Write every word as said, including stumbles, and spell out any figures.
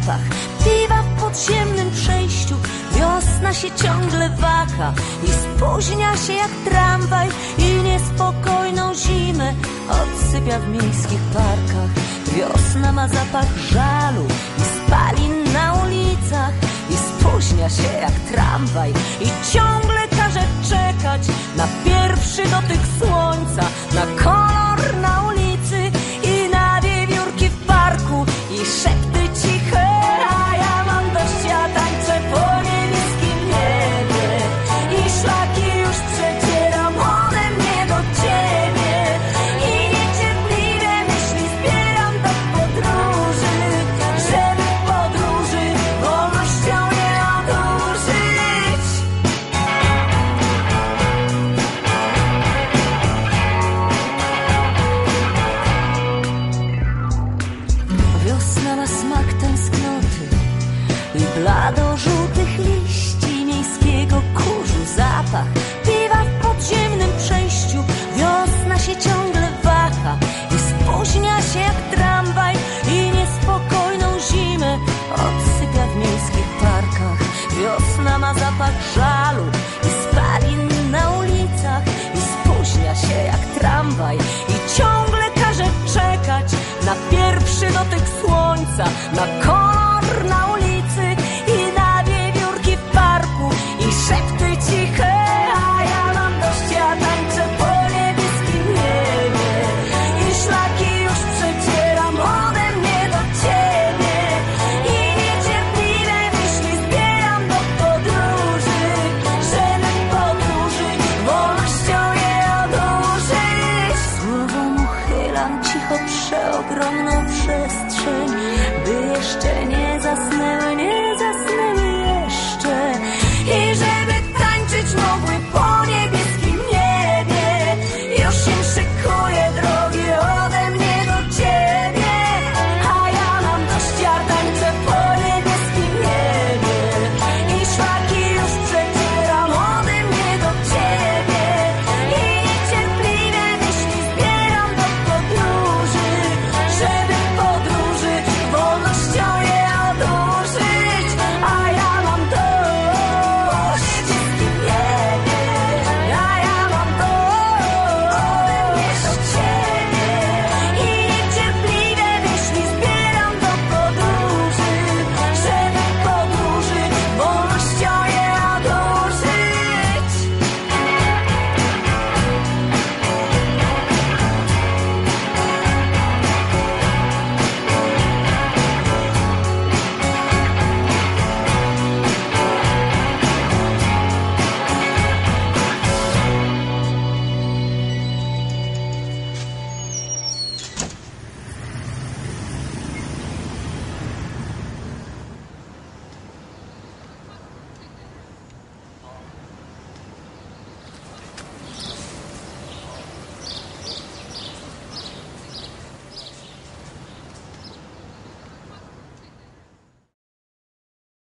zapach piwa w podziemnym przejściu. Wiosna się ciągle waha i spóźnia się jak tramwaj i niespokojną zimę odsypia w miejskich parkach. Wiosna ma zapach żalu i spalin na ulicach i spóźnia się jak tramwaj i ciągle każe czekać na pierwszy dotyk słońca, na kolor na ulicy i na wiewiórki w parku i szepty ciche, a ja mam dość, ja tańczę po niebieskim niebie i szlaki już przecieram ode mnie do ciebie i niecierpliwie myśli zbieram do podróży, żeby podróży wolnością nie odurzyć. Wiosna ma smak tęsknoty i blado-żółtych liści, miejskiego kurzu zapach piwa w podziemnym przejściu. Wiosna się ciągle waha i spóźnia się jak tramwaj i niespokojną zimę odsypia w miejskich parkach. Wiosna ma zapach żalu